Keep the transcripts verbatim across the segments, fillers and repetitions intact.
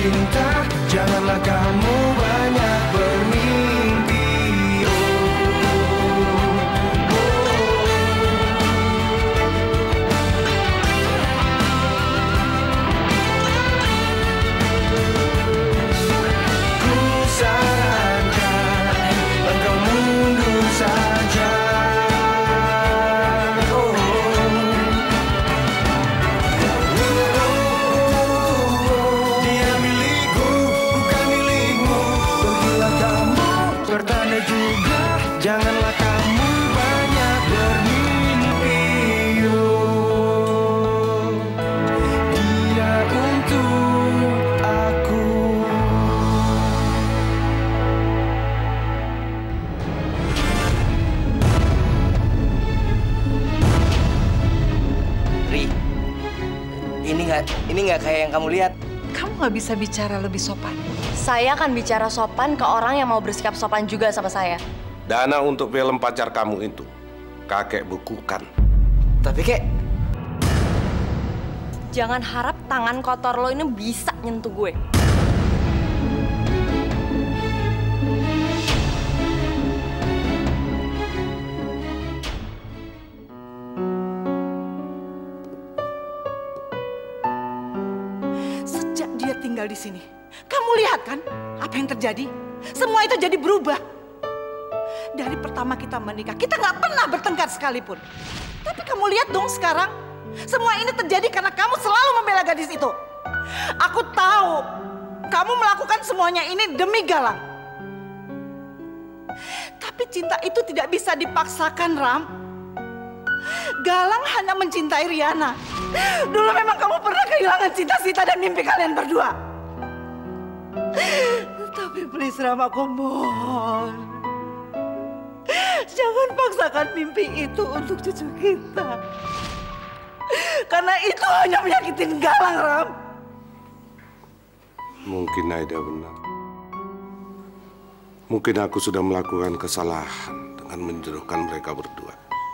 cinta, janganlah kamu banyak bermimpi. Janganlah kamu banyak bermimpi. Oh, dia untuk aku. Ri, ini nggak ini nggak kayak yang kamu lihat. Kamu nggak bisa bicara lebih sopan. Saya akan bicara sopan ke orang yang mau bersikap sopan juga sama saya. Dana untuk film pacar kamu itu, kakek bukukan. Tapi kek, jangan harap tangan kotor lo ini bisa nyentuh gue. Sejak dia tinggal di sini, kamu lihat kan apa yang terjadi? Semua itu jadi berubah. Dari pertama kita menikah, kita nggak pernah bertengkar sekalipun. Tapi kamu lihat dong sekarang, semua ini terjadi karena kamu selalu membela gadis itu. Aku tahu kamu melakukan semuanya ini demi Galang. Tapi cinta itu tidak bisa dipaksakan, Ram. Galang hanya mencintai Riana. Dulu memang kamu pernah kehilangan cinta-cinta dan mimpi kalian berdua. Tapi please, Ram, aku mohon. Jangan paksakan mimpi itu untuk cucu kita. Karena itu hanya menyakitin Galang, Ram. Mungkin Aida benar. Mungkin aku sudah melakukan kesalahan dengan menjodohkan mereka berdua.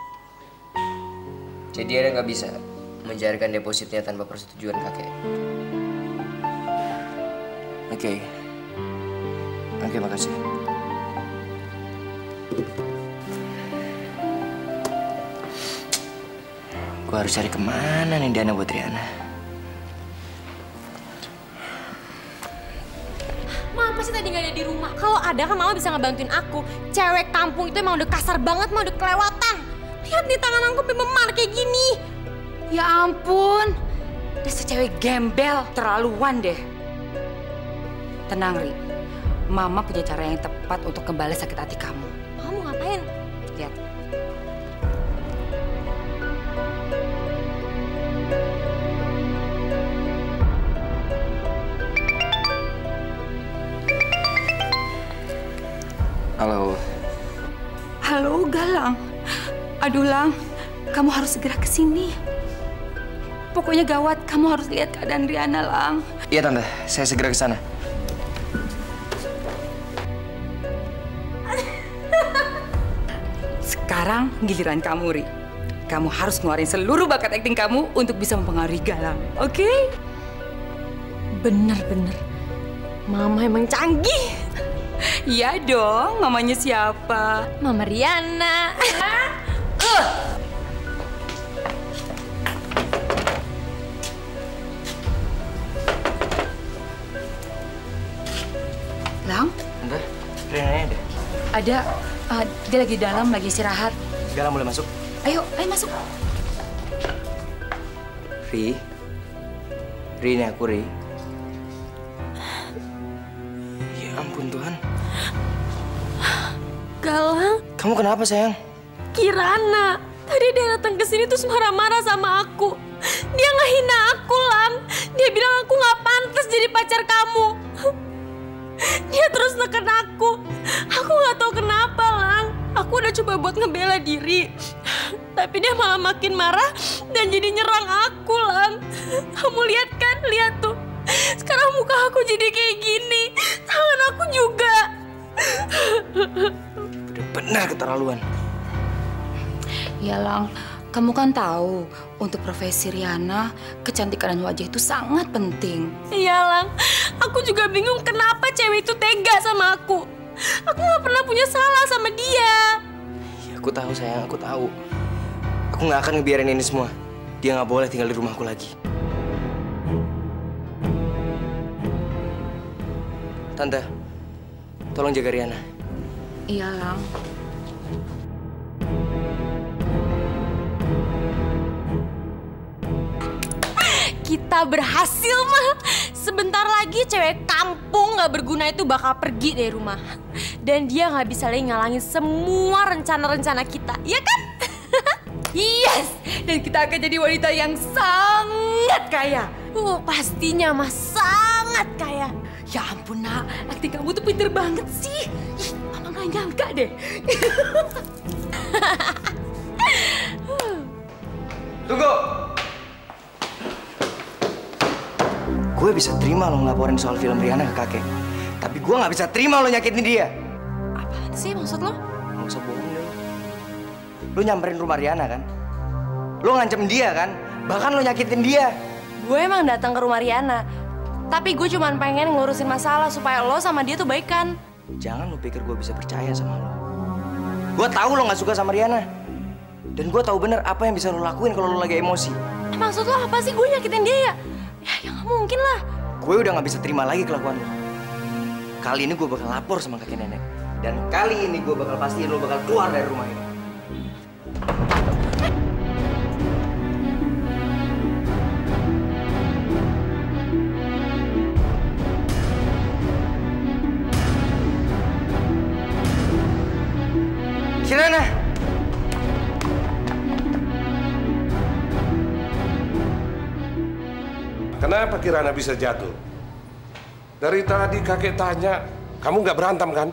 jadi Aida nggak bisa mencairkan depositnya tanpa persetujuan kakek. Oke, oke, makasih. Gue harus cari kemana nih dana buat Riana. Mama pasti tadi nggak ada di rumah. Kalau ada kan Mama bisa ngebantuin aku. Cewek kampung itu emang udah kasar banget, Mama udah kelewatan. Lihat nih tangan aku sampai memar kayak gini. Ya ampun, dasar cewek gembel, terlaluan deh. Tenang, Ri. Mama punya cara yang tepat untuk kembali sakit hati kamu. Mama mau ngapain? Lihat. Halo. Halo, Galang. Aduh, Lang. Kamu harus segera ke sini. Pokoknya gawat, kamu harus lihat keadaan Riana, Lang. Iya, Tante. Saya segera ke sana. Sekarang giliran kamu, Ri. Kamu harus ngeluarin seluruh bakat akting kamu untuk bisa mempengaruhi Galang, oke? Okay? Bener-bener. Mama emang canggih. Iya dong, mamanya siapa? Mama Riana. Lang? Tante, Riana ada? Ada, uh, dia lagi dalam, lagi istirahat. Galang boleh masuk? Ayo, ayo masuk. Ri, Ri ini aku, Ri. Ya ampun Tuhan. Galang, Kamu kenapa sayang? Kirana. Tadi dia datang ke sini terus marah-marah sama aku. Dia ngehina aku, Lang. Dia bilang aku nggak pantas jadi pacar kamu. Dia terus neken aku. Aku nggak tahu kenapa, Lang. Aku udah coba buat ngebela diri. Tapi dia malah makin marah dan jadi nyerang aku, Lang. Kamu lihat kan? Lihat tuh. Sekarang muka aku jadi kayak gini. Tangan aku juga. Benar keterlaluan. Ya, Lang. Kamu kan tahu, untuk profesi Riana, kecantikan dan wajah itu sangat penting. Iya, Lang. Aku juga bingung kenapa cewek itu tega sama aku. Aku nggak pernah punya salah sama dia. Ya, aku tahu sayang, aku tahu. Aku nggak akan ngebiarin ini semua. Dia nggak boleh tinggal di rumahku lagi. Tante, tolong jaga Riana. Iya, Lang. Kita berhasil, mah. Sebentar lagi cewek kampung gak berguna itu bakal pergi dari rumah. Dan dia gak bisa lagi ngalangin semua rencana-rencana kita, ya kan? Yes! Dan kita akan jadi wanita yang sangat kaya. Uh, pastinya, mah. Sangat kaya. Ya ampun, Nak. Akting kamu tuh pinter banget sih. Ih, Mama gak nyangka deh. Tunggu! Gue bisa terima lo ngelaporin soal film Riana ke kakek. Tapi gue nggak bisa terima lo nyakitin dia. Apaan sih maksud lo? Nggak usah bohong deh lo. Lo nyamperin rumah Riana kan? Lo ngancem dia kan? Bahkan lo nyakitin dia. Gue emang datang ke rumah Riana. Tapi gue cuma pengen ngurusin masalah supaya lo sama dia tuh baikan. Jangan lo pikir gue bisa percaya sama lo. Gue tahu lo nggak suka sama Riana. Dan gue tahu bener apa yang bisa lo lakuin kalau lo lagi emosi. Eh, maksud lo apa sih gue nyakitin dia ya? Ya, ya nggak mungkin lah. Gue udah nggak bisa terima lagi kelakuan lo. Kali ini gue bakal lapor sama kakek nenek. Dan kali ini gue bakal pastiin lo bakal keluar dari rumah ini. Kirana! Kenapa Kirana bisa jatuh? Dari tadi kakek tanya, kamu nggak berantem kan?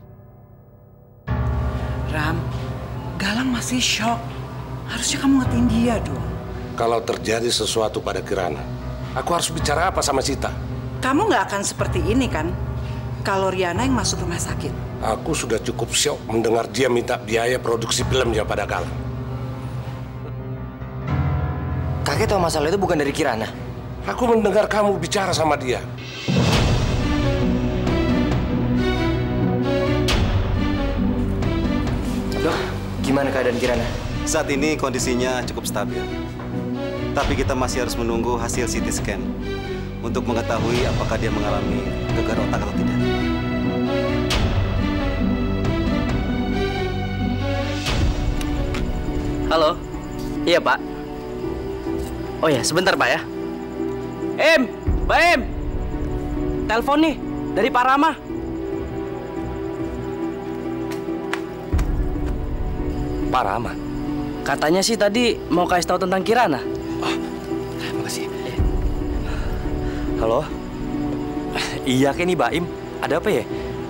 Ram, Galang masih shock. Harusnya kamu ngertiin dia dong. Kalau terjadi sesuatu pada Kirana, aku harus bicara apa sama Sita? Kamu nggak akan seperti ini kan? Kalau Riana yang masuk rumah sakit. Aku sudah cukup syok mendengar dia minta biaya produksi filmnya pada Galang. Kakek tahu masalah itu bukan dari Kirana. Aku mendengar kamu bicara sama dia. Dok, gimana keadaan Kirana? Saat ini kondisinya cukup stabil. Tapi kita masih harus menunggu hasil C T scan untuk mengetahui apakah dia mengalami gegar otak atau tidak. Halo? Iya, Pak. Oh ya, sebentar, Pak ya. Em, Mbak Em. Telepon nih dari Pak Rama. Pak Rama? Katanya sih tadi mau kasih tahu tentang Kirana. Oh, makasih. Halo? Iya, kayak nih, Mbak Im. Ada apa ya?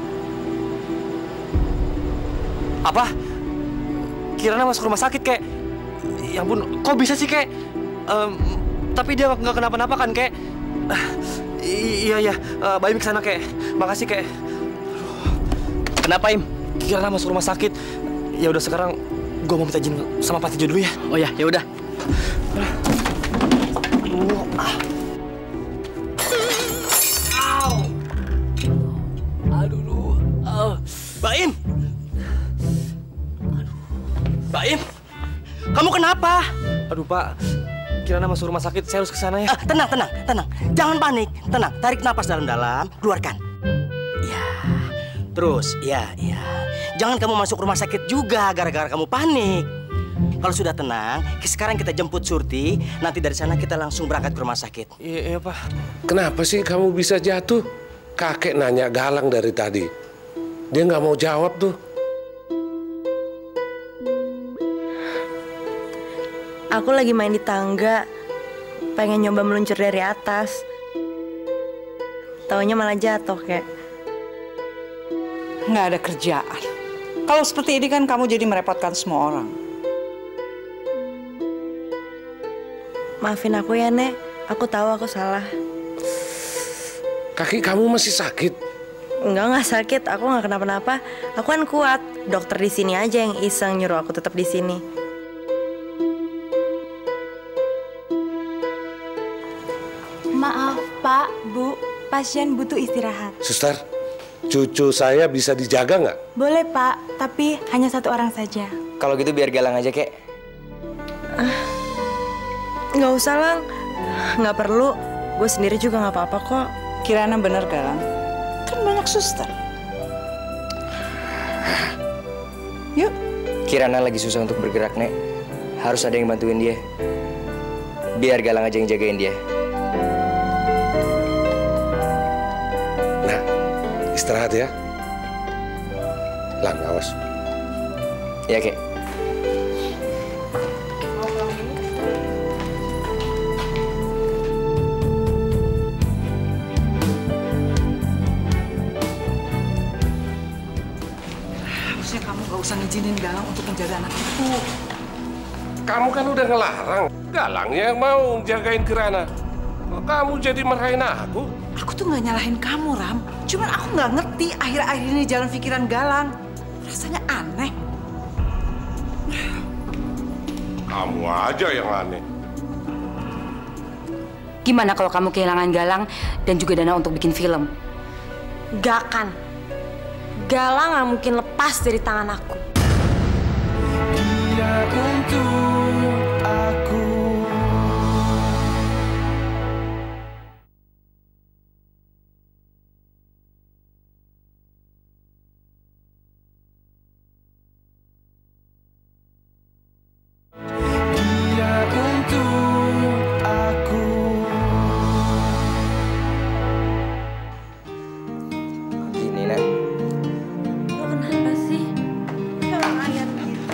Apa? Kirana masuk rumah sakit, kek. Ya ampun, kok bisa sih, kek? Um, tapi dia nggak kenapa-napa kan, kek? Uh, iya, iya. Uh, Mbak Im kesana, kek. Makasih, kek. Kenapa, Im? Kirana masuk rumah sakit. Ya udah, sekarang gue mau minta izin sama Pak Tijo dulu ya. Oh ya, ya udah. Uh, ah. Aduh, aduh. Uh. Mbak Im. Mbak Im, kamu kenapa? Aduh, Pak. Kirana masuk rumah sakit, saya harus ke sana ya. Ah, tenang, tenang, tenang. Jangan panik, tenang. Tarik napas dalam-dalam, keluarkan. Ya, terus, ya, ya. Jangan kamu masuk rumah sakit juga gara-gara kamu panik. Kalau sudah tenang, sekarang kita jemput Surti. Nanti dari sana kita langsung berangkat ke rumah sakit. Iya, iya, Pak. Kenapa sih kamu bisa jatuh? Kakek nanya Galang dari tadi. Dia nggak mau jawab tuh. Aku lagi main di tangga, pengen nyoba meluncur dari atas. Taunya malah jatuh, kayak. Nggak ada kerjaan. Kalau seperti ini kan kamu jadi merepotkan semua orang. Maafin aku ya, Nek. Aku tahu aku salah. Kaki kamu masih sakit? Enggak, nggak sakit. Aku nggak kenapa-napa. Aku kan kuat. Dokter di sini aja yang iseng nyuruh aku tetap di sini. Maaf, Pak, Bu. pasien butuh istirahat. Suster, cucu saya bisa dijaga nggak? Boleh Pak, tapi hanya satu orang saja. Kalau gitu biar Galang aja, Kek. Ah, nggak usah Lang, nggak perlu. Gue sendiri juga nggak apa-apa kok. Kirana bener Galang. Kan banyak suster. Yuk. Kirana lagi susah untuk bergerak, Nek. Harus ada yang bantuin dia. Biar Galang aja yang jagain dia. Nah, istirahat ya. Lang, awas. Ya, Kek. Harusnya kamu gak usah ngizinin Galang untuk menjaga anak itu. Kamu kan udah ngelarang. Galangnya yang mau jagain Kirana. Kok kamu jadi marahin aku? Aku tuh gak nyalahin kamu, Ram. Cuman aku gak ngerti akhir-akhir ini jalan pikiran Galang. Rasanya aneh. Kamu aja yang aneh. Gimana kalau kamu kehilangan Galang dan juga dana untuk bikin film? Gak kan. Galang gak mungkin lepas dari tangan aku. Dia untuk aku. Dia untuk aku. Gini, Nek. Lo kenapa sih? Kalau ayam gitu.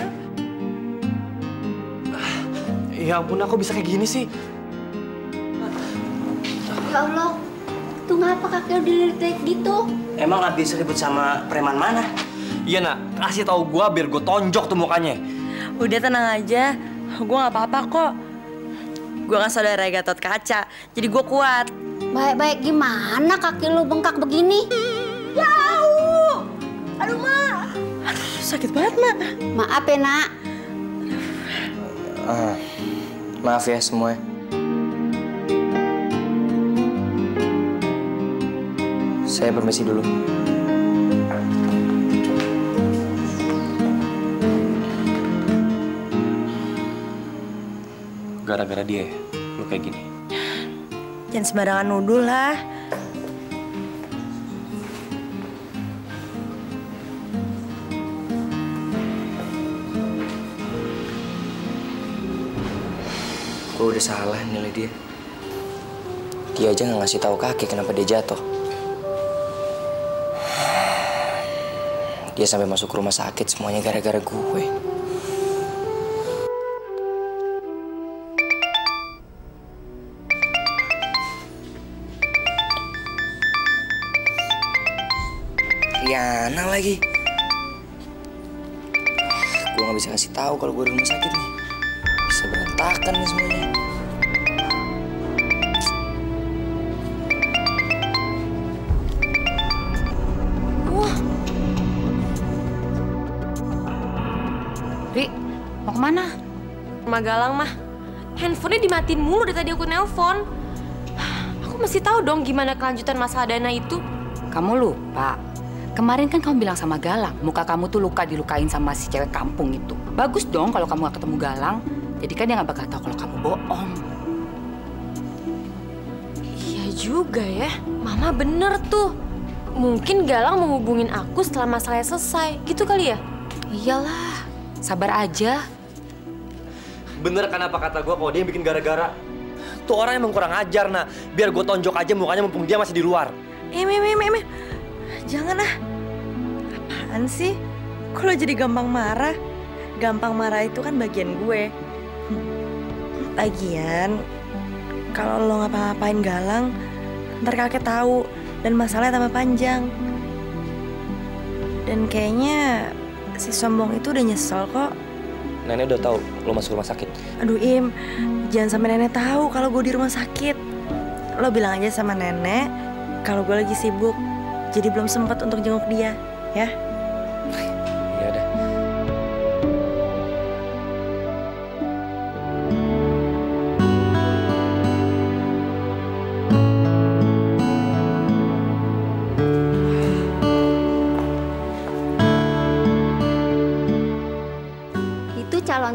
Ya ampun, aku bisa kayak gini sih. Ya Allah, tuh ngapa kakek dilirik gitu? Emang habis ribut sama preman mana? Iya, Nak. Kasih tahu gua biar gue tonjok tuh mukanya. Udah tenang aja, gue nggak apa-apa kok. Gue kan saudara Gatot Kaca, jadi gue kuat. Baik-baik gimana kaki lu bengkak begini? Jauh! Aduh, Ma. Aduh, sakit banget, Ma. Maaf ya, Nak. Ah, maaf ya semuanya. Saya permisi dulu. Gara-gara dia, lu kayak gini. Jangan sembarangan nuduh lah. Gue udah salah nilai dia. Dia aja nggak ngasih tahu kakek kenapa dia jatuh. Dia sampai masuk rumah sakit semuanya gara-gara gue. Riana lagi. Gue nggak bisa kasih tahu kalau gue di rumah sakit nih. Bisa berantakan nih semuanya. Wah. Ri, mau kemana? Rumah Galang mah. Handphonenya dimatiin mulu dari tadi aku nelpon. Aku mesti tahu dong gimana kelanjutan masalah dana itu. Kamu lupa. Kemarin kan kamu bilang sama Galang, muka kamu tuh luka dilukain sama si cewek kampung itu. Bagus dong kalau kamu gak ketemu Galang. Jadi kan dia gak bakal tahu kalau kamu bohong. Iya juga ya. Mama bener tuh. Mungkin Galang mau hubungin aku setelah masalahnya selesai. Gitu kali ya? Iyalah, sabar aja. Bener kan apa kata gue kalau dia yang bikin gara-gara? Tuh orang emang kurang ajar, nah. Biar gue tonjok aja mukanya mumpung dia masih di luar. Em, em, em, em. Jangan ah. Apaan sih? Kok lo jadi gampang marah? Gampang marah itu kan bagian gue. Lagian, kalau lo ngapa-ngapain Galang, ntar kakek tahu dan masalahnya tambah panjang. Dan kayaknya si sombong itu udah nyesel kok. Nenek udah tahu lo masuk rumah sakit. Aduh Im, jangan sampai nenek tahu kalau gue di rumah sakit. Lo bilang aja sama nenek kalau gue lagi sibuk, jadi belum sempat untuk jenguk dia, ya? Iya dah.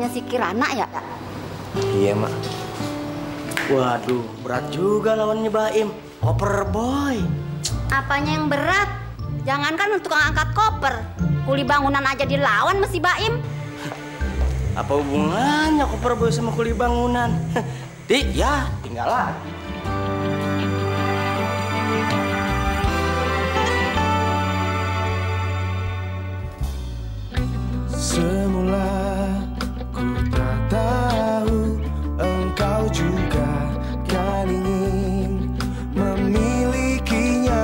mamanya si Kirana ya? Iya, Mak. Waduh, berat juga lawannya Baim. Koper boy. Apanya yang berat? Jangankan untuk angkat koper, kuli bangunan aja dilawan mesti Baim. Apa hubungannya koper boy sama kuli bangunan? Di, ya tinggal lagi. Semula ku tak tahu engkau juga kan ingin memilikinya.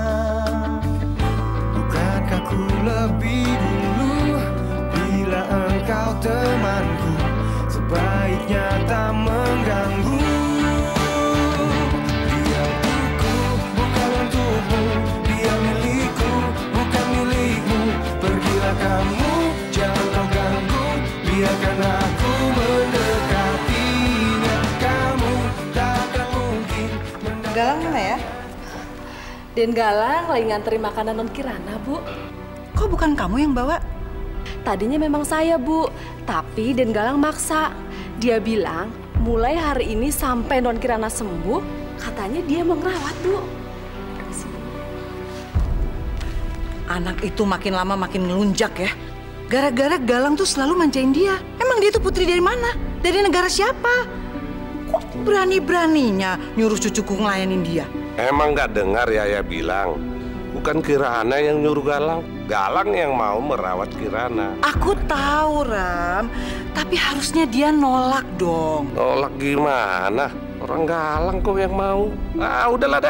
Bukankah ku lebih dulu bila engkau temanku, sebaiknya tak mengganggu. Dia untukku bukan untukmu, dia milikku bukan milikmu. Pergilah kamu, jangan kau ganggu, biarkan aku mendekatinya. Kamu takkan mungkin mendapat. Galang mana ya? Den Galang lagi nganterin makanan non Kirana, Bu. Kok bukan kamu yang bawa? Tadinya memang saya, Bu. Tapi Den Galang maksa. Dia bilang mulai hari ini sampai non Kirana sembuh, katanya dia mau ngerawat, Bu. Anak itu makin lama makin ngelunjak ya. Gara-gara Galang tuh selalu manjain dia. Emang dia tuh putri dari mana? Dari negara siapa? Kok berani-beraninya nyuruh cucuku ngelayanin dia? Emang nggak dengar Yaya bilang, bukan Kirana yang nyuruh Galang, Galang yang mau merawat Kirana. Aku tahu, Ram. Tapi harusnya dia nolak dong. Nolak gimana? Orang Galang kok yang mau. Ah, udahlah dah.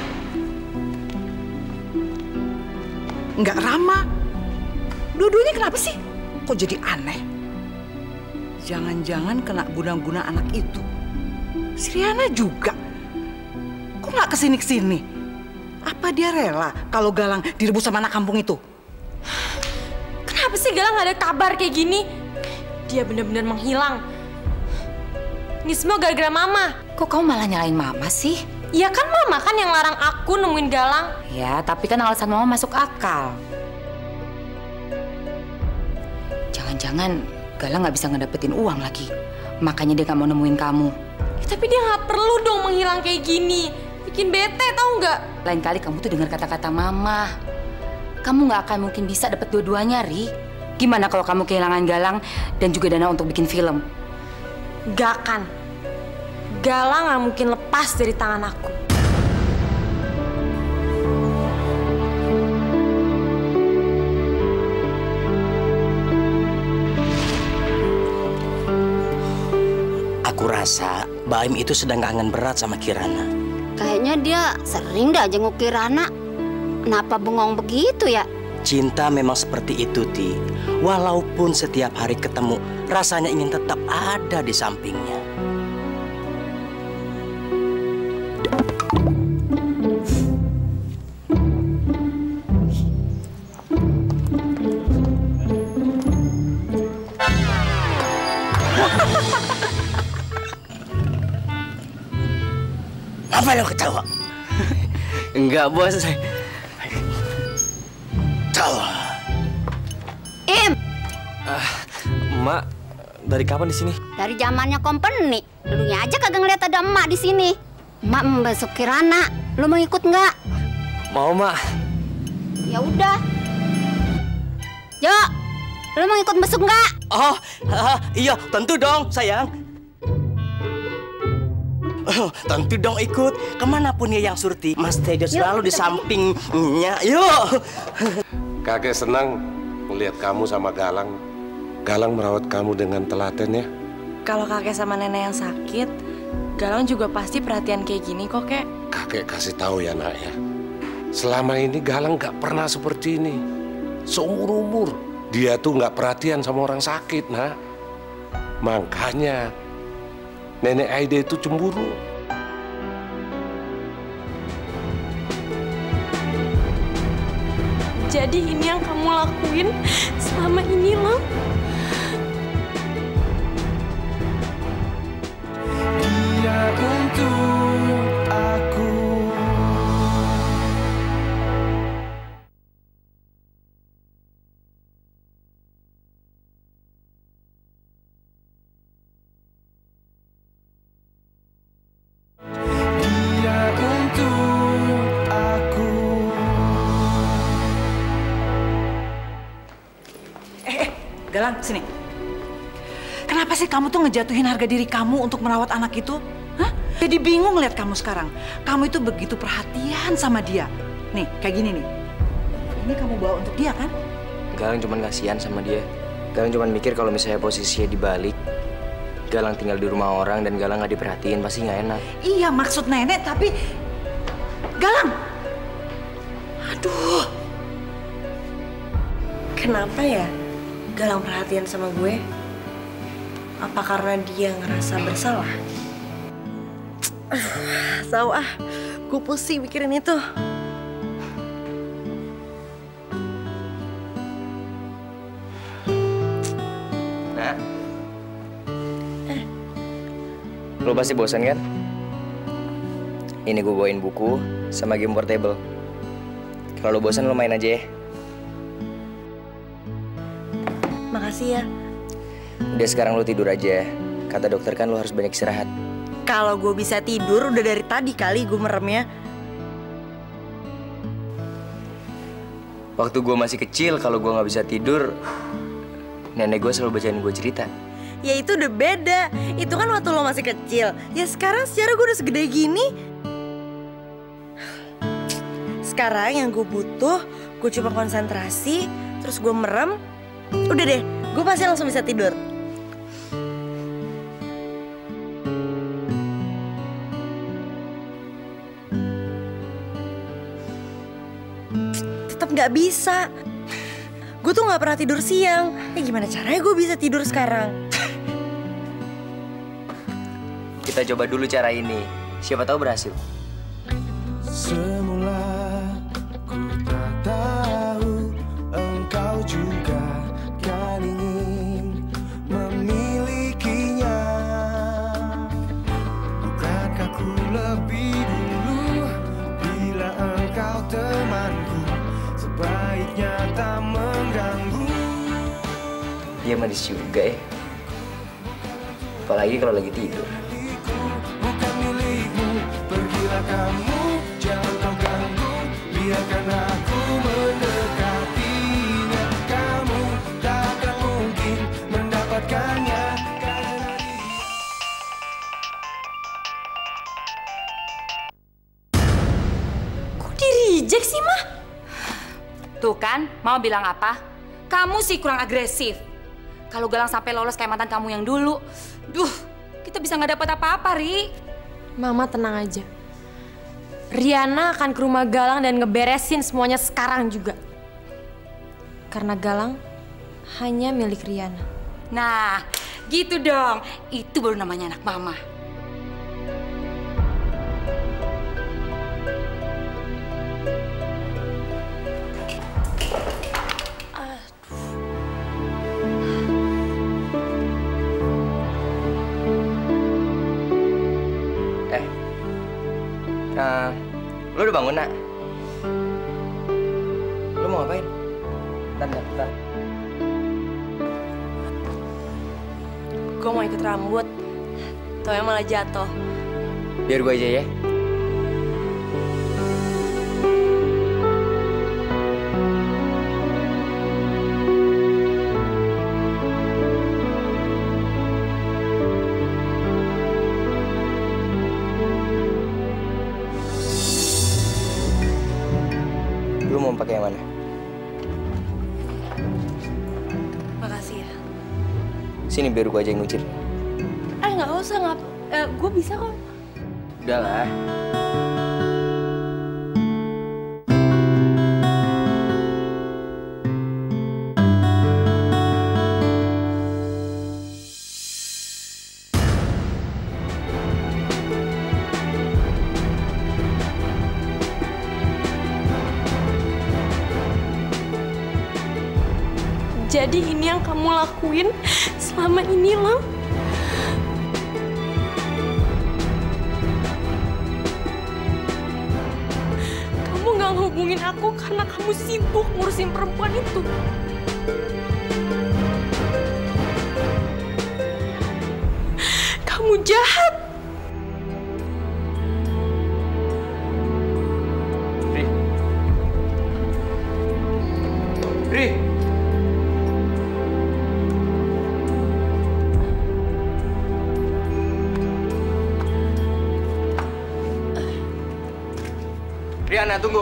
Nggak ramah. Dua-duanya kenapa sih? Kok jadi aneh? Jangan-jangan kena guna-guna anak itu. Si Riana juga. Kok nggak kesini-kesini? Apa dia rela kalau Galang direbut sama anak kampung itu? Kenapa sih Galang nggak ada kabar kayak gini? Dia benar-benar menghilang. Ini semua gara-gara Mama. Kok kamu malah nyalain Mama sih? Ya kan Mama kan yang larang aku nemuin Galang. Ya, tapi kan alasan Mama masuk akal. Jangan-jangan Galang nggak bisa ngedapetin uang lagi. Makanya dia nggak mau nemuin kamu. Ya, tapi dia nggak perlu dong menghilang kayak gini. Bikin bete tau nggak? Lain kali kamu tuh dengar kata-kata Mama. Kamu nggak akan mungkin bisa dapet dua-duanya, Ri. Gimana kalau kamu kehilangan Galang dan juga dana untuk bikin film? Gak akan. Galang nggak mungkin lepas dari tangan aku. Aku rasa Baim itu sedang kangen berat sama Kirana. Kayaknya dia sering dah jenguk Kirana. Kenapa bengong begitu ya? Cinta memang seperti itu, Ti. Walaupun setiap hari ketemu, rasanya ingin tetap ada di sampingnya. Apa lo ketawa? Enggak, Bos. Tawa. Im, Ah, Mak, dari kapan di sini? dari zamannya company. Dulunya aja kagak ngeliat ada emak di sini. Emak membesuk Kirana. Lu mau ikut nggak? Mau, Mak. Ya udah. Yo, lu mau ikut besuk nggak? Oh, ah, iya, tentu dong, sayang. Oh, tentu dong ikut. Kemanapun ya yang Surti, Mas Tejo selalu di sampingnya. Yuk. Kakek senang melihat kamu sama Galang. Galang merawat kamu dengan telaten ya. Kalau kakek sama nenek yang sakit, Galang juga pasti perhatian kayak gini kok, Kek. Kakek kasih tahu ya nak ya. Selama ini Galang gak pernah seperti ini. Seumur umur dia tuh gak perhatian sama orang sakit, nak. Makanya nenek Aida itu cemburu. Jadi ini yang kamu lakuin selama ini, Lang? Dia untuk aku. Galang, sini. Kenapa sih kamu tuh ngejatuhin harga diri kamu untuk merawat anak itu? Hah? Jadi bingung lihat kamu sekarang. Kamu itu begitu perhatian sama dia. Nih, kayak gini nih. Ini kamu bawa untuk dia kan? Galang cuma kasihan sama dia. Galang cuma mikir kalau misalnya posisinya dibalik, Galang tinggal di rumah orang dan Galang nggak diperhatiin, pasti nggak enak. Iya, maksud nenek, tapi... Galang! Aduh! Kenapa ya Galang perhatian sama gue? Apa karena dia ngerasa bersalah? Aduh, tahu ah, gue pusing mikirin itu. Nah, eh. Lo pasti bosan kan? Ini gue bawain buku sama game portable. Kalau lo bosan lo main aja ya. Makasih ya. Udah sekarang lo tidur aja. Kata dokter kan lo harus banyak istirahat. Kalau gue bisa tidur udah dari tadi kali gue meremnya. Waktu gue masih kecil kalau gue nggak bisa tidur, nenek gue selalu bacain gue cerita. Ya itu udah beda. Itu kan waktu lo masih kecil. Ya sekarang secara gue udah segede gini. Sekarang yang gue butuh, gue cuma konsentrasi, terus gue merem. Udah deh, gue pasti langsung bisa tidur. Tetap nggak bisa. Gue tuh nggak pernah tidur siang. Ya gimana caranya gue bisa tidur sekarang? Kita coba dulu cara ini. Siapa tahu berhasil. Semula ku tak tahu engkau juga kan ingin memilikinya. Bukankah ku lebih dulu bila engkau temanku, sebaiknya tak mengganggu. Dia manis juga ya. Apalagi kalau lagi tidur. Bukan milikmu, pergilah kamu, jangan kau ganggu, biarkan aku mendekatinya. Kamu tak akan mungkin mendapatkannya. Kok di-reject sih, Mah? Tuh kan, Mama bilang apa? Kamu sih kurang agresif. Kalau Galang sampai lolos kayak mantan kamu yang dulu, duh, kita bisa nggak dapat apa-apa, Ri. Mama tenang aja. Riana akan ke rumah Galang dan ngeberesin semuanya sekarang juga. Karena Galang hanya milik Riana. Nah, gitu dong. Itu baru namanya anak Mama. Nah, lu udah bangun, Nak? Lu mau ngapain? Bentar, bentar, bentar. Gue mau ikut rambut. Taunya malah jatuh. Biar gue aja ya. Lu mau pakai yang mana? Makasih ya. Sini biar gue aja yang ngucir. Eh nggak usah, nggak. Eh, gue bisa kok. Udah lah. Jadi ini yang kamu lakuin selama ini, Lam? Kamu gak ngehubungin aku karena kamu sibuk ngurusin perempuan itu. Kamu jahat. Ri. Ri. Riana, tunggu.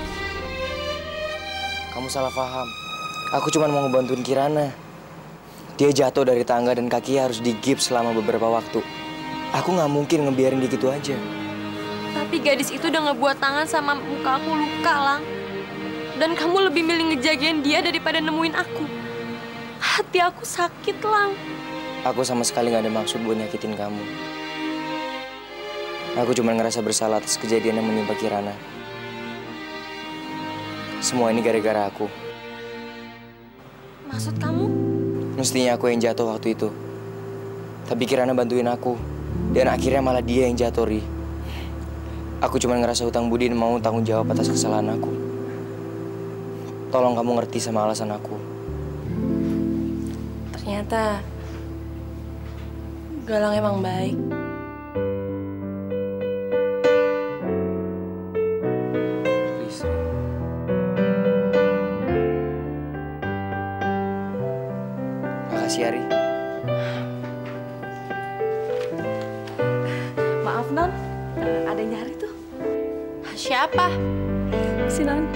Kamu salah paham. Aku cuma mau ngebantuin Kirana. Dia jatuh dari tangga dan kakinya harus digips selama beberapa waktu. Aku nggak mungkin ngebiarin dia gitu aja. Tapi gadis itu udah ngebuat tangan sama muka aku luka, Lang. Dan kamu lebih milih ngejagain dia daripada nemuin aku. Hati aku sakit, Lang. Aku sama sekali nggak ada maksud buat nyakitin kamu. Aku cuma ngerasa bersalah atas kejadian yang menimpa Kirana. Semua ini gara-gara aku. Maksud kamu? Mestinya aku yang jatuh waktu itu. Tapi Kirana bantuin aku. Dan akhirnya malah dia yang jatuh, Ri. Aku cuma ngerasa hutang budi dan mau tanggung jawab atas kesalahan aku. Tolong kamu ngerti sama alasan aku. Ternyata Galang emang baik. Makasih, Ari. Maaf, Non. Ada yang nyari tuh. Siapa? Si Non.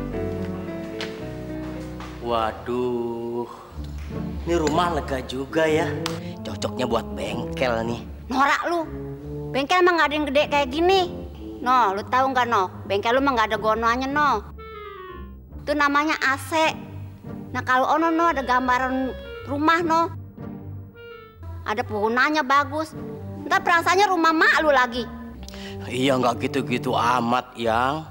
Waduh, ini rumah lega juga ya. Cocoknya buat bengkel nih. Norak lu. Bengkel emang gak ada yang gede kayak gini. No, lu tahu nggak no? Bengkel lu emang gak ada gonoannya no. Itu namanya A C. Nah kalau ono no ada gambaran rumah no. Ada penggunanya bagus. Ntar perasaannya rumah mak lu lagi. Iya nggak gitu-gitu amat yang.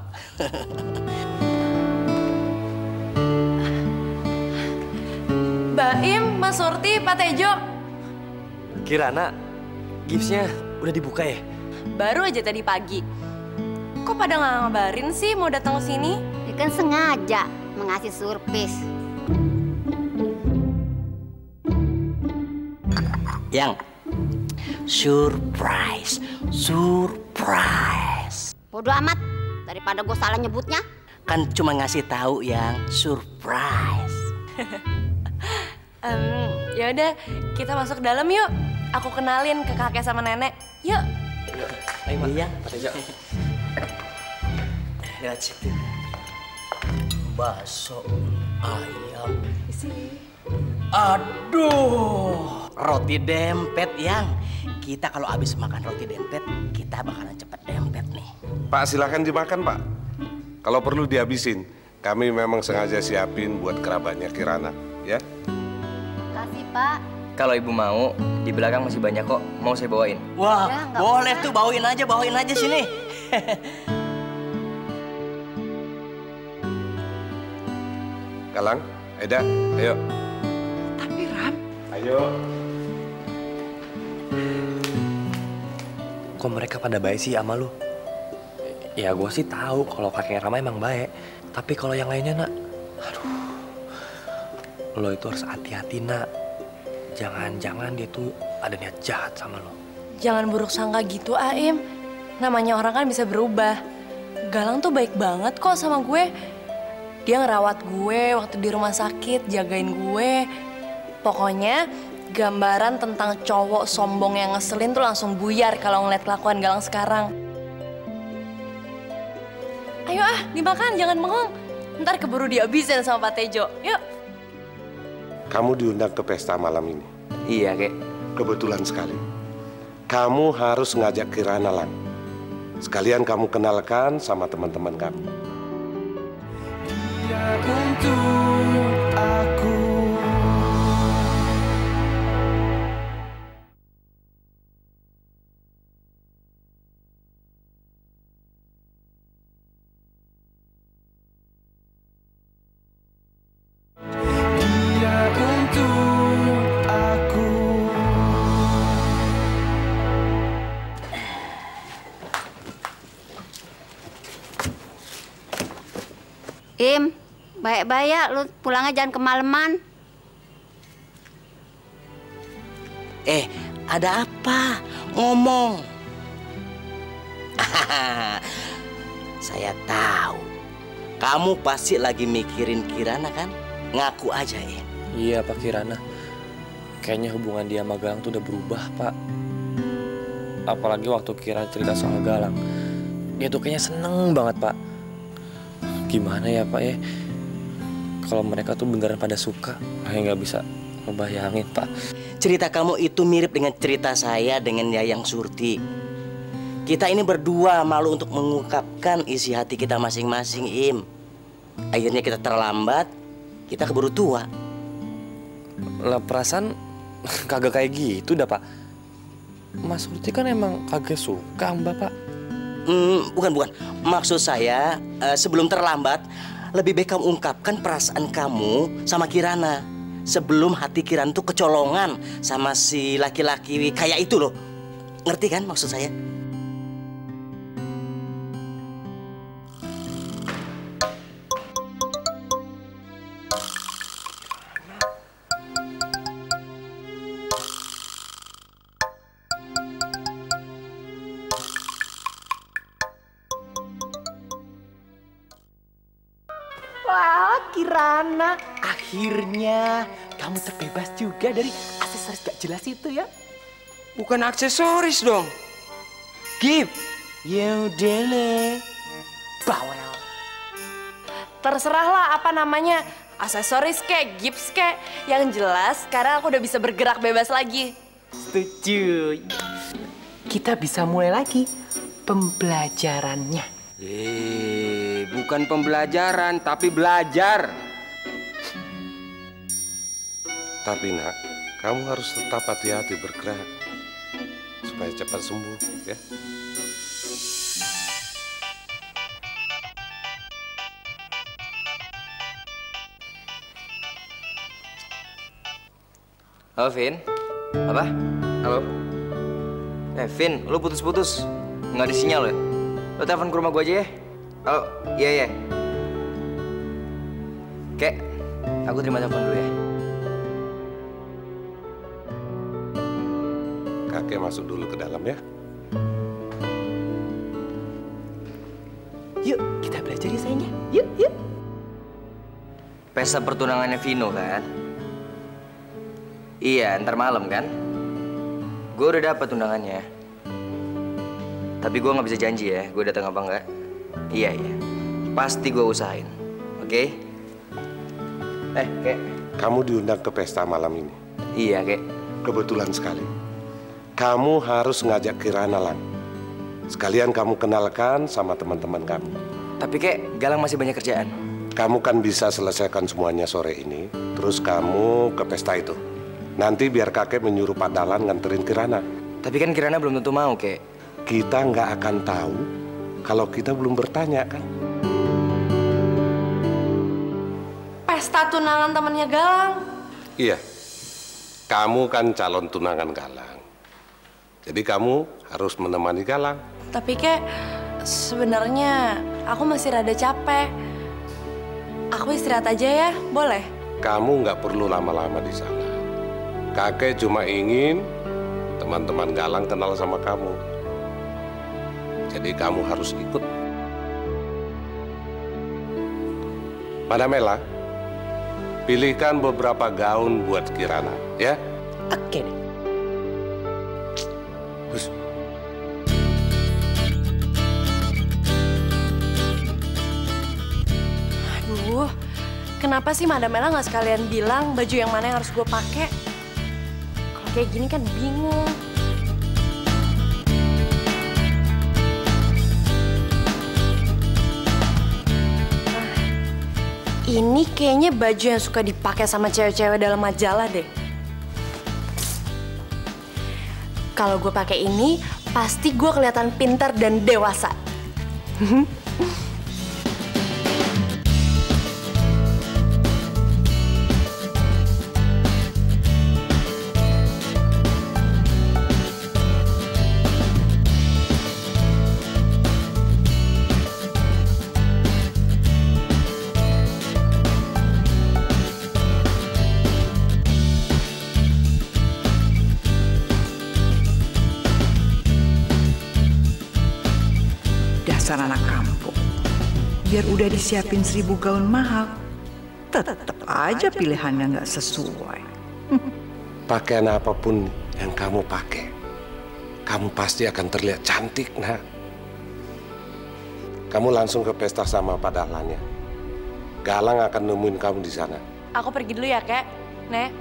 Mbak Im, Mas Surti, Pak Tejo. Kirana, gipsnya udah dibuka ya? Baru aja tadi pagi. Kok pada nggak ngabarin sih mau datang ke sini? Dia kan sengaja mengasih surprise. Yang surprise, surprise. Bodoh amat daripada gue salah nyebutnya. Kan cuma ngasih tahu yang surprise. um, ya udah, kita masuk ke dalam yuk. Aku kenalin ke kakek sama nenek. Yuk. Ayo, Mak. Iya. Pak Tejo. Lihat situ. Bakso ayam. Isi. Aduh, roti dempet yang. Kita kalau habis makan roti dempet, kita bakalan cepet dempet nih. Pak, silakan dimakan, Pak. Kalau perlu dihabisin. Kami memang sengaja siapin buat kerabatnya Kirana, ya. Kasih Pak. Kalau ibu mau, di belakang masih banyak kok. Mau saya bawain? Wah, Ya, nggak boleh usah. tuh, bawain aja, bawain aja sini. Galang, Eda, ayo. Tapi Ram, Ayo. Kok mereka pada baik sih sama lu? Ya gue sih tahu kalau kakek Rama emang baik. Tapi kalau yang lainnya, nak, aduh, lo itu harus hati-hati, nak. Jangan-jangan dia tuh ada niat jahat sama lo. Jangan buruk sangka gitu, Aim. Namanya orang kan bisa berubah. Galang tuh baik banget kok sama gue. Dia ngerawat gue waktu di rumah sakit, jagain gue. Pokoknya gambaran tentang cowok sombong yang ngeselin tuh langsung buyar kalau ngeliat kelakuan Galang sekarang. Ayo ah, dimakan, jangan bengong. Ntar keburu dihabisin sama Pak Tejo. Yuk. Kamu diundang ke pesta malam ini. Iya, kek. Kebetulan sekali. Kamu harus ngajak Kirana, Lang. Sekalian kamu kenalkan sama teman-teman kamu. Untuk aku. Dia untuk aku. Im, baik-baik ya, lu pulangnya jangan kemalaman. Eh, ada apa? Ngomong. Saya tahu. Kamu pasti lagi mikirin Kirana kan? Ngaku aja, Im. Iya, Pak Kirana. Kayaknya hubungan dia sama Galang tuh udah berubah, Pak. Apalagi waktu Kirana cerita soal Galang. Dia tuh kayaknya seneng banget, Pak. Gimana ya Pak ya? Kalau mereka tuh beneran pada suka, saya nggak bisa ngebayangin Pak. Cerita kamu itu mirip dengan cerita saya dengan Yayang Surti. Kita ini berdua malu untuk mengungkapkan isi hati kita masing-masing, Im. Akhirnya kita terlambat, kita keburu tua. Lah perasaan kagak kayak gitu dah Pak. Mas Surti kan emang kagak suka Mbak Pak. Hmm, bukan, bukan. Maksud saya, uh, sebelum terlambat, lebih baik kamu ungkapkan perasaan kamu sama Kirana. Sebelum hati Kirana tuh kecolongan sama si laki-laki kayak itu loh. Ngerti kan maksud saya? Wah, Kirana, akhirnya kamu terbebas juga dari aksesoris gak jelas itu ya? Bukan aksesoris dong. Gip. Yaudah le. Bawel. Terserahlah apa namanya, aksesoris kek, gips kek. Yang jelas sekarang aku udah bisa bergerak bebas lagi. Setuju. Kita bisa mulai lagi pembelajarannya. Eh, bukan pembelajaran, tapi belajar. Tapi nak, kamu harus tetap hati-hati bergerak supaya cepat sembuh, ya. Halo, Vin. Apa? Halo. Eh, Vin, lu putus-putus. Nggak ada sinyal ya? Lo telepon ke rumah gue aja ya. Halo, iya iya. Kek, aku terima telepon dulu ya. Kakek masuk dulu ke dalam ya. Yuk, kita belajar ya sayangnya. Yuk, yuk. Pesta pertunangannya Vino kan? Iya, ntar malam kan? Gue udah dapet undangannya. Tapi gue nggak bisa janji ya, gue datang apa enggak? Iya, iya. Pasti gue usahain. Oke? Okay? Eh, Kek. Kamu diundang ke pesta malam ini. Iya, Kek. Kebetulan sekali. Kamu harus ngajak Kirana, Lang. Sekalian kamu kenalkan sama teman-teman kamu. Tapi, Kek, Galang masih banyak kerjaan. Kamu kan bisa selesaikan semuanya sore ini. Terus kamu ke pesta itu. Nanti biar kakek menyuruh Pak Dahlan nganterin Kirana. Tapi kan Kirana belum tentu mau, Kek. Kita nggak akan tahu kalau kita belum bertanya, kan? Pesta tunangan temannya Galang. Iya. Kamu kan calon tunangan Galang. Jadi kamu harus menemani Galang. Tapi kek, sebenarnya aku masih rada capek. Aku istirahat aja ya, boleh? Kamu nggak perlu lama-lama di sana. Kakek cuma ingin teman-teman Galang kenal sama kamu. Jadi kamu harus ikut. Madam Ella, pilihkan beberapa gaun buat Kirana, ya? Oke deh. Bus. Aduh, kenapa sih Madam Ella nggak sekalian bilang baju yang mana yang harus gue pakai? Kalau kayak gini kan bingung. Ini kayaknya baju yang suka dipakai sama cewek-cewek dalam majalah deh. Kalau gue pakai ini, pasti gue kelihatan pintar dan dewasa. Dasar anak kampung. Biar udah disiapin seribu gaun mahal, tetap aja pilihannya nggak sesuai. Pakaian apapun yang kamu pakai, kamu pasti akan terlihat cantik, nak. Kamu langsung ke pesta sama Pak Dahlan ya. Galang akan nemuin kamu di sana. Aku pergi dulu ya, Kek. Nek.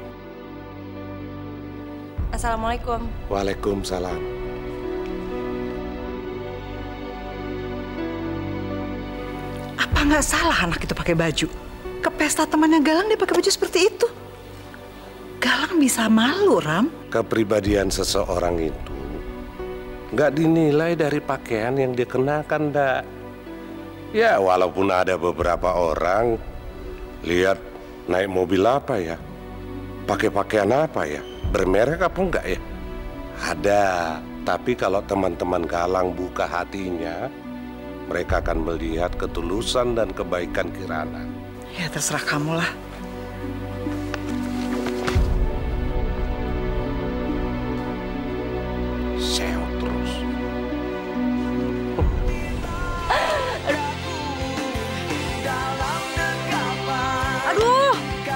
Assalamualaikum. Waalaikumsalam. Apa nggak salah anak itu pakai baju? Ke pesta temannya Galang dia pakai baju seperti itu. Galang bisa malu, Ram. Kepribadian seseorang itu nggak dinilai dari pakaian yang dia kenakan, dak. Ya, walaupun ada beberapa orang lihat naik mobil apa ya, pakai pakaian apa ya, bermerek apa enggak ya? Ada, tapi kalau teman-teman Galang buka hatinya, mereka akan melihat ketulusan dan kebaikan Kirana. Ya terserah kamu lah. Seo terus. Aduh.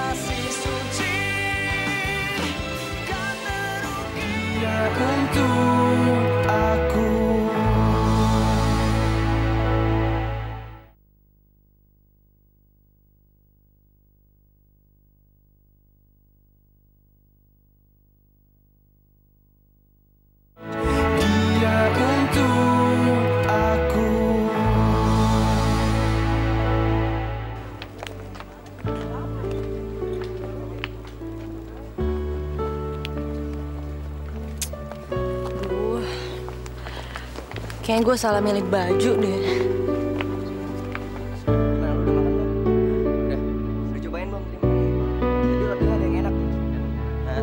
Untuk aku. Dia untuk aku. Kayaknya gue salah milih baju deh. Gimana, lu udah makan belum? Udah. Udah cobain belum? Jadi rotinya ada yang enak. Hah?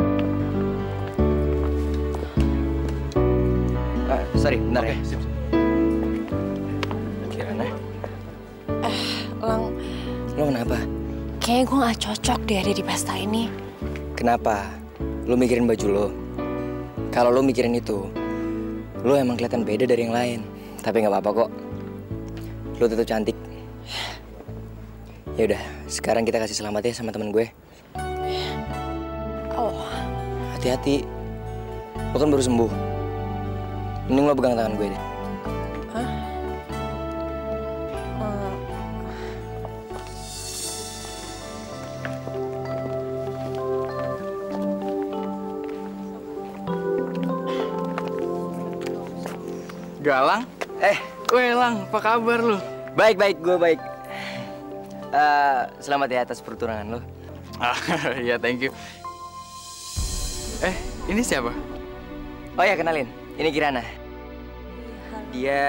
Ah, sorry, bentar ya. Sip, sip. Kirana? Eh, Lang. Lo kenapa? Kayaknya gue gak cocok deh ada di pesta ini. Kenapa? Lo mikirin baju lo. Kalau lo mikirin itu, lo emang kelihatan beda dari yang lain. Tapi nggak apa-apa kok. Lo tetap cantik. Ya udah, sekarang kita kasih selamat ya sama temen gue. Oh. Hati-hati. Lo kan baru sembuh. Mending lo pegang tangan gue deh. Hah? Uh. Galang? Eh, weh Lang, apa kabar lu? Baik, baik, gue baik. Uh, selamat ya atas pertunangan lo. Ah, ya thank you. Eh, ini siapa? Oh ya, kenalin. Ini Kirana. Dia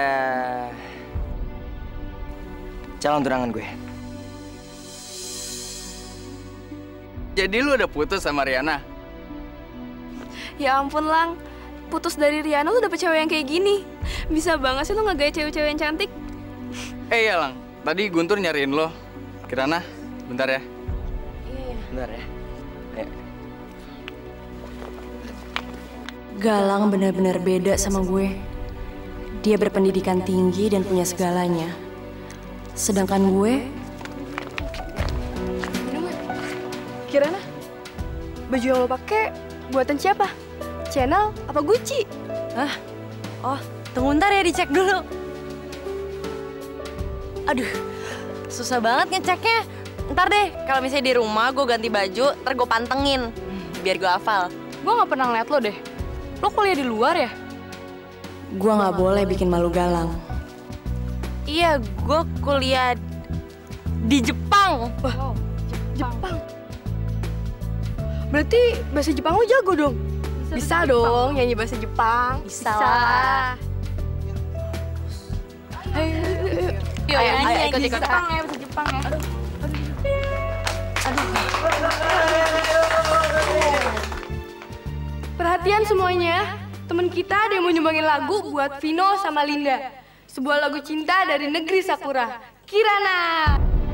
calon tunangan gue. Jadi lu udah putus sama Riana? Ya ampun, Lang. Putus dari Riana lu dapet cewek yang kayak gini. Bisa banget sih lu ngegaya cewek-cewek yang cantik. Eh ya Lang, tadi Guntur nyariin lo. Kirana, bentar ya. Iya. Bentar ya. Ya. Galang benar-benar beda sama gue. Dia berpendidikan tinggi dan punya segalanya. Sedangkan gue... Kirana, baju yang lo pakai buatan siapa? Channel apa Gucci? Hah? Oh, tunggu ntar ya dicek dulu. Aduh, susah banget ngeceknya. Ntar deh, kalau misalnya di rumah gue ganti baju, ntar gue pantengin. Biar gue hafal. Gue gak pernah ngeliat lo deh. Lo kuliah di luar ya? Gue gak boleh bikin malu Galang. Iya, gue kuliah di Jepang. Wow, Jepang. Berarti bahasa Jepang lo jago dong? Bisa, Bisa dong nyanyi bahasa Jepang. Bisa, Bisa. lah. Ayo, ayo, ayo, ayo, ayo ikut ikut Jepang ya, bahasa Jepang ya. Aduh, aduh. Aduh. Perhatian semuanya, temen kita ada yang mau nyumbangin lagu buat Vino sama Linda. Sebuah lagu cinta dari negeri Sakura. Kirana.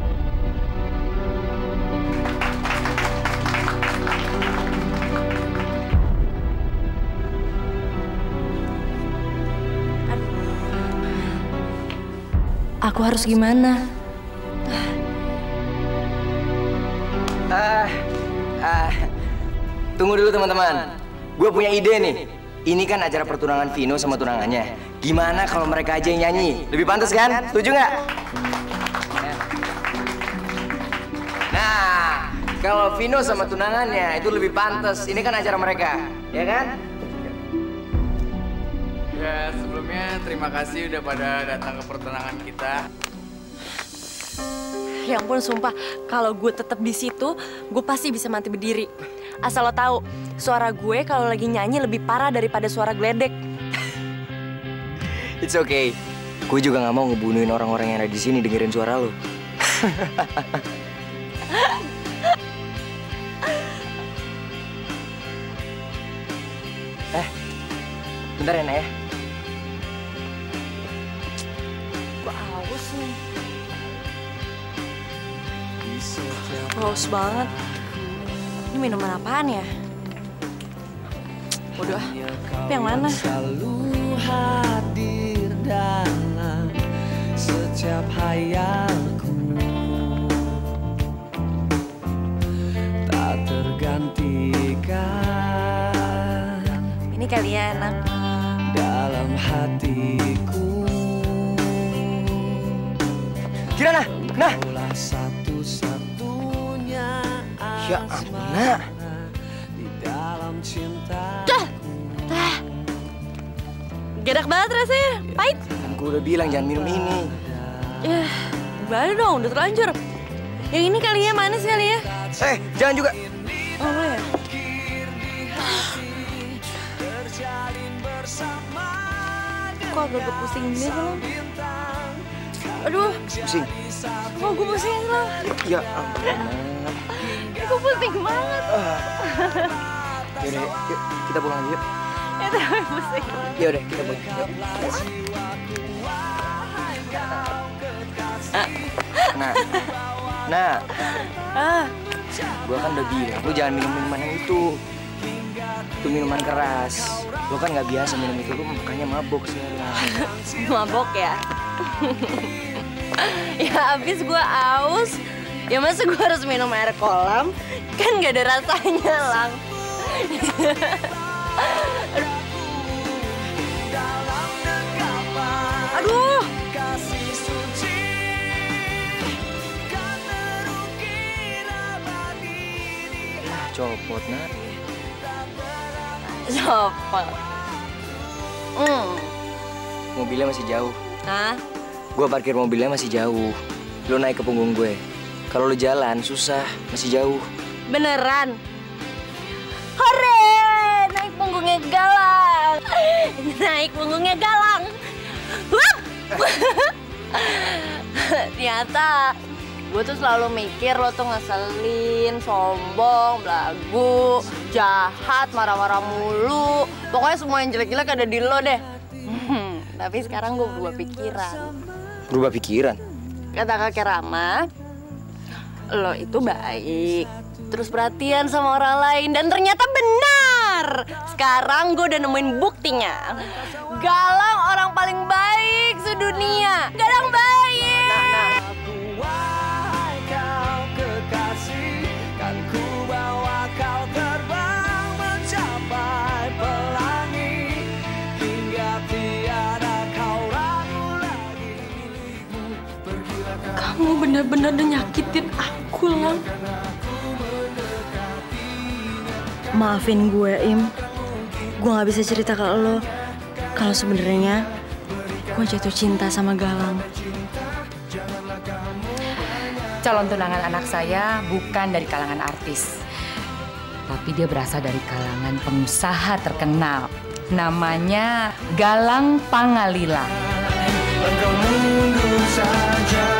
Aku harus gimana? Ah, ah, tunggu dulu teman-teman. Gue punya ide nih. Ini kan acara pertunangan Vino sama tunangannya. Gimana kalau mereka aja yang nyanyi? Lebih pantas kan? Setuju nggak? Kalau Vino sama tunangannya itu lebih pantas. Ini kan acara mereka, ya kan? Ya, sebelumnya terima kasih udah pada datang ke pertunangan kita. Ya ampun, sumpah, kalau gue tetap di situ, gue pasti bisa mati berdiri. Asal lo tahu, suara gue kalau lagi nyanyi lebih parah daripada suara geledek. It's okay. Gue juga nggak mau ngebunuhin orang-orang yang ada di sini dengerin suara lo. Eh, bentar ya, Nak ya. Gue haus nih. Haus banget. Ini minuman apaan ya? Waduh, tapi yang mana? Selalu hadir dalam setiap hayalku, tak tergantikan. Ini kali ya enak. Dalam hatiku. Kirana, nah. Satu-satunya ya ampun, Nak. Di dalam cinta. Dah, dah. Gerak banget rasanya, pahit. Kan gue udah bilang jangan minum ini. Ya, gimana dong, udah terlanjur. Yang ini kali ya, manis kali ya. Eh, jangan juga. Oh, boleh ya? Kok agak pusing gini sih lo? Aduh. Pusing? Kok gue pusing lo? Ya ampun, Nak. Gue pusing banget. Yaudah, yuk, kita pulang aja yuk. Ya tapi pusing. Yaudah, kita pulang. Yuk. Nah, nah. Ah. Gua kan udah bilang, lu jangan minum minuman yang itu. Itu minuman keras. Lu kan nggak biasa minum itu, lu makanya mabok sekarang. Mabok ya? Ya abis gue aus. Ya masa gue harus minum air kolam? Kan gak ada rasanya, Lang. Aduh. Ah, copot, Nak. Copot. Hmm. Mobilnya masih jauh. Hah? Gue parkir mobilnya masih jauh. Lu naik ke punggung gue. Kalau lu jalan susah, masih jauh. Beneran? Hore! Naik punggungnya Galang. Naik punggungnya Galang. Wup! Ternyata gue tuh selalu mikir lo tuh ngeselin, sombong, belagu, jahat, marah-marah mulu. Pokoknya semua yang jelek-jelek ada di lo deh. Tapi sekarang gue berubah pikiran. Berubah pikiran? Kata kakek Rama, lo itu baik, terus perhatian sama orang lain, dan ternyata benar. Sekarang gue udah nemuin buktinya. Galang orang paling baik sedunia. Galang baik. Nah, nah. Wahai kau kekasih, kan ku bawa kau terbang mencapai pelangi hingga tiada kau ragu lagi. Kamu benar-benar udah nyakitin aku, Lang. Maafin gue, Im. Gue gak bisa cerita ke lo kalau sebenarnya gue jatuh cinta sama Galang. Calon tunangan anak saya bukan dari kalangan artis. Tapi dia berasal dari kalangan pengusaha terkenal. Namanya Galang Pangalila. Engkau mundur saja.